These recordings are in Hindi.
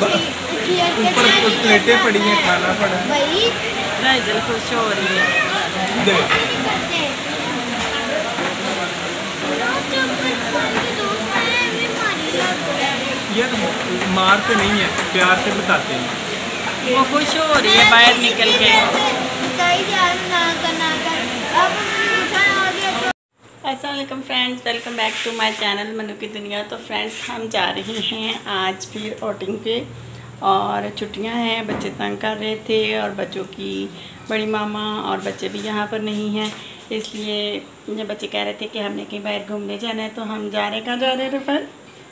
ऊपर कुछ प्लेटें पड़ी हैं, खाना पड़ा है। राइजल खुश हो रही है। यार मारते नहीं है, प्यार से बताते हैं। वो खुश हो रही है बाहर निकल के। अस्सलामुअलैकुम friends, welcome back to my channel Manu की दुनिया। तो फ्रेंड्स, हम जा रहे हैं आज फिर आउटिंग पे और छुट्टियां हैं, बच्चे तंग कर रहे थे और बच्चों की बड़ी मामा और बच्चे भी यहाँ पर नहीं हैं, इसलिए ये बच्चे कह रहे थे कि हमने कहीं बाहर घूमने जाना है। तो हम जा रहे हैं, कहाँ जा रहे हैं रफ़ल?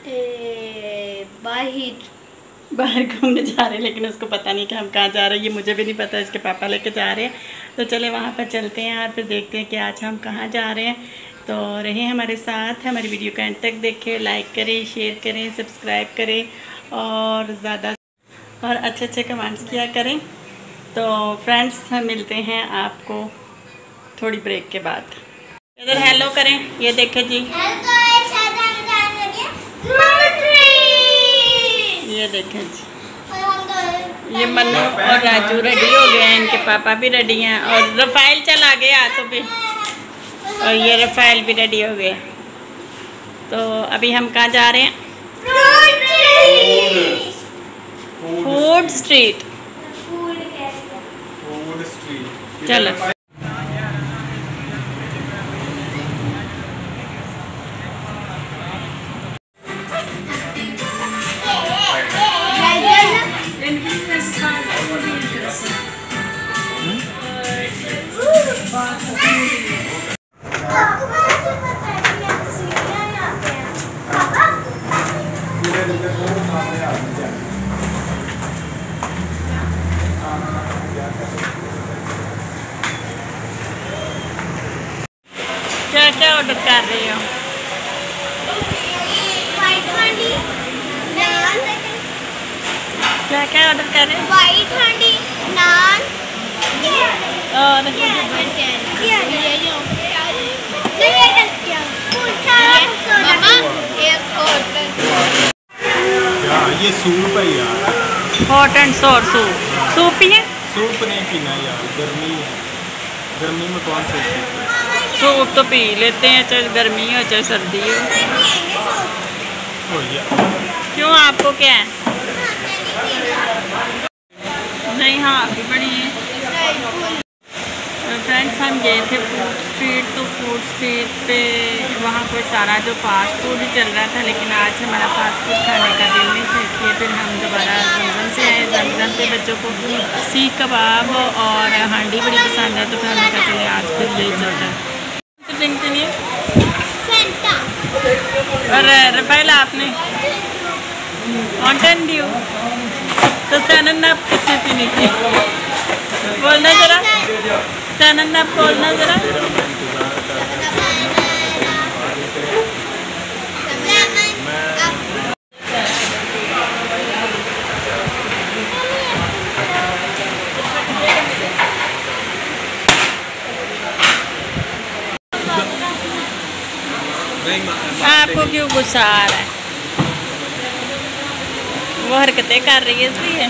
बाहर घूमने जा रहे हैं, लेकिन उसको पता नहीं कि हम कहाँ जा रहे हैं। ये मुझे भी नहीं पता, इसके पापा लेके जा रहे हैं। तो चले वहाँ पर चलते हैं और फिर देखते हैं कि आज हम कहाँ जा रहे हैं। तो रहे हमारे साथ, हमारी वीडियो का एंड तक देखें, लाइक करें, शेयर करें, सब्सक्राइब करें और ज़्यादा और अच्छे अच्छे कमेंट्स किया करें। तो फ्रेंड्स, हम मिलते हैं आपको थोड़ी ब्रेक के बाद। इधर हेलो करें, ये देखें जी, ये देखें जी, ये मन्नू और राजू रेडी हो गए हैं, इनके पापा भी रेडी हैं और रफ़ाइल चला गया तो भी, और ये रफ़ाइल भी रेडी हो गए। तो अभी हम कहाँ जा रहे हैं? Food street. चलो क्या क्या ऑर्डर कर रही हो? क्या क्या ऑर्डर कर रहे हो? वाइट हांडी, नान और ये सूप है यार, hot and sour soup. Soup पिए? सूप नहीं पीना यार, गर्मी है। गर्मी में कौन सूप पीता है? सूप तो पी लेते हैं, चाहे गर्मी हो चाहे सर्दी हो। क्यों, आपको क्या है? नहीं, हाँ अभी बड़ी है। फ्रेंड्स, हम गए थे फूड स्ट्रीट, तो फूड स्ट्रीट पे वहाँ कोई सारा जो फास्ट फूड ही चल रहा था, लेकिन आज हमारा फास्ट फूड खाने का दिल नहीं था, इसलिए फिर हम दोबारा जमजम से आए। जमजम पे बच्चों को सीख कबाब और हांडी बड़ी पसंद है, तो फिर हमने कहा चले आज फिर यही चलता है। ड्रिंक के लिए और रफ़ाइल आपने ऑन्टेन ड्यू, तो सैनन आप किससे पीनी थी? बोलना जरा, सैनन आप बोलना जरा। आपको क्यों गुस्सा आ रहा है? वो हरकतें कर रही है इसलिए।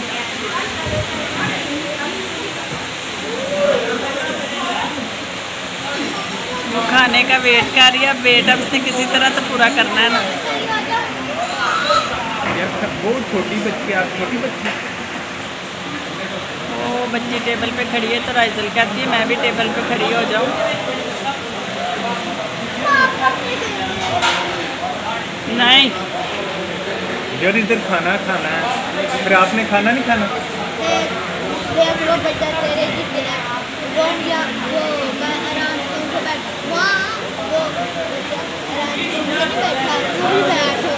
वो खाने का वेट कर रही है, वेट अब उसने किसी तरह तो पूरा करना है ना। वो छोटी बच्ची, आप छोटी बच्ची। वो बच्ची टेबल पे खड़ी है तो राइजल कहती है मैं भी टेबल पे खड़ी हो जाऊँ। नहीं यार, इधर खाना खाना है, फिर आपने खाना नहीं खाना? देख लो बेटा, तेरे जितने वो मैं आराम से उनको बैठ वहाँ वो आराम से नहीं बैठा, तू भी बैठो।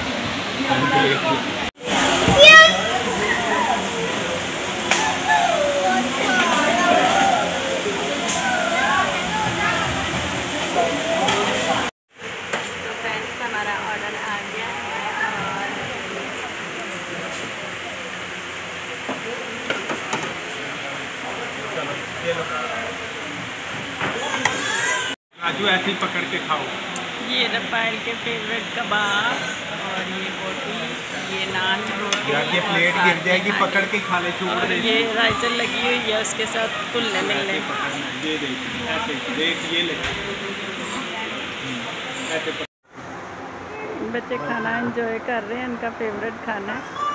हमारा ऑर्डर आ गया है राजू ऐसे ही पकड़ के खाओ। ये रफ़ाइल के फेवरेट कबाब और ये बोटी ये नान रोटी यार ये और प्लेट साथ गिर में जाएगी, खाने। पकड़ के खा ले, छूट और दे। ये राइचल लगी हुई है उसके साथ कुल्ले मिलने। ये देख, ऐसे देख, ये ले, ऐसे बच्चे खाना एंजॉय कर रहे हैं, इनका फेवरेट खाना है।